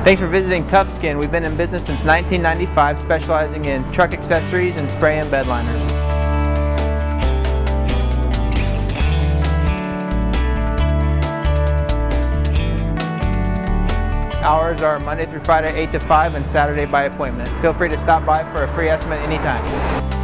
Thanks for visiting Toughskin. We've been in business since 1995, specializing in truck accessories and spray and bed liners. Hours are Monday through Friday 8 to 5 and Saturday by appointment. Feel free to stop by for a free estimate anytime.